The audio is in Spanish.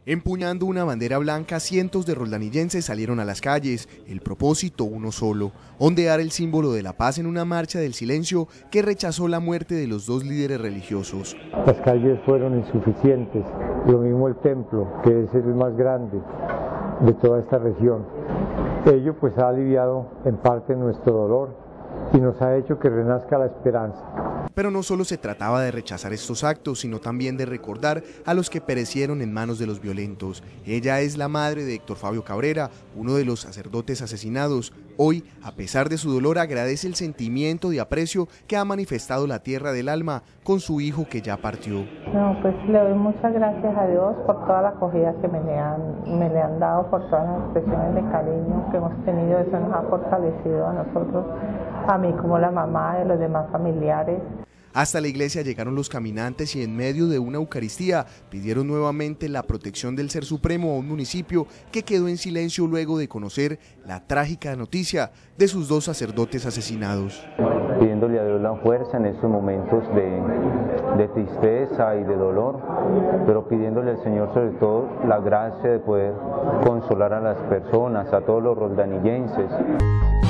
Empuñando una bandera blanca, cientos de roldanillenses salieron a las calles. El propósito uno solo: ondear el símbolo de la paz en una marcha del silencio que rechazó la muerte de los dos líderes religiosos. Las calles fueron insuficientes, lo mismo el templo, que es el más grande de toda esta región. Ello pues ha aliviado en parte nuestro dolor y nos ha hecho que renazca la esperanza. Pero no solo se trataba de rechazar estos actos, sino también de recordar a los que perecieron en manos de los violentos. Ella es la madre de Héctor Fabio Cabrera, uno de los sacerdotes asesinados. Hoy, a pesar de su dolor, agradece el sentimiento de aprecio que ha manifestado la Tierra del Alma con su hijo que ya partió. No, pues le doy muchas gracias a Dios por toda la acogida que me le han dado, por todas las expresiones de cariño que hemos tenido. Eso nos ha fortalecido a nosotros, a mí como la mamá, de los demás familiares. Hasta la iglesia llegaron los caminantes y en medio de una Eucaristía pidieron nuevamente la protección del Ser Supremo a un municipio que quedó en silencio luego de conocer la trágica noticia de sus dos sacerdotes asesinados. Pidiéndole a Dios la fuerza en estos momentos de tristeza y de dolor, pero pidiéndole al Señor sobre todo la gracia de poder consolar a las personas, a todos los roldanillenses.